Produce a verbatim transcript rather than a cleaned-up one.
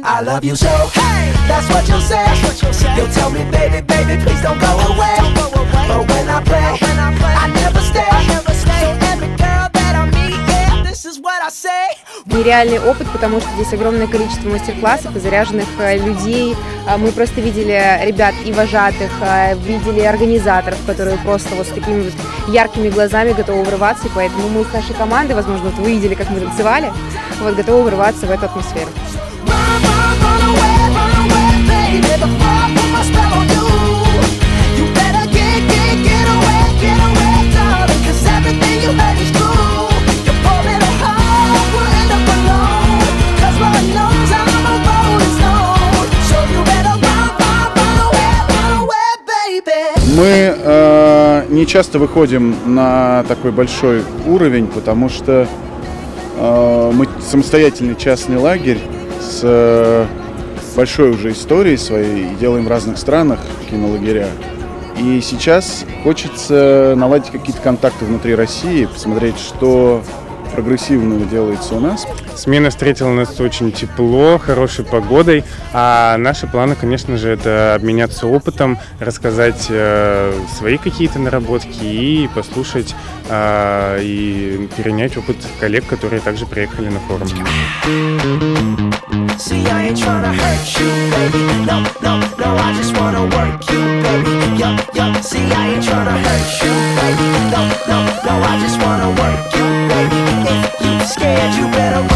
I love you so, hey, that's what you'll say. You'll tell me, baby, baby, please don't go away. But when I play, I never stay. So every girl that I meet, yeah, this is what I say. Нереальный опыт, потому что здесь огромное количество мастер-классов и заряженных людей. Мы просто видели ребят и вожатых, видели организаторов, которые просто вот с такими вот яркими глазами готовы врываться, и поэтому мы с нашей командой, возможно, вот вы видели, как мы танцевали, вот готовы врываться в эту атмосферу. Мы э, не часто выходим на такой большой уровень, потому что э, мы самостоятельный частный лагерь с э, большой уже историей своей, и делаем в разных странах кинолагеря. И сейчас хочется наладить какие-то контакты внутри России, посмотреть, что прогрессивного делается у нас. Смена встретила нас очень тепло, хорошей погодой, а наши планы, конечно же, это обменяться опытом, рассказать э, свои какие-то наработки и послушать э, и перенять опыт коллег, которые также приехали на форум. See, I ain't tryna hurt you, baby. No, no, no, I just wanna work you, baby. Yo, yo, see, I ain't tryna hurt you, baby. No, no, no, I just wanna work you, baby. If you scared, you better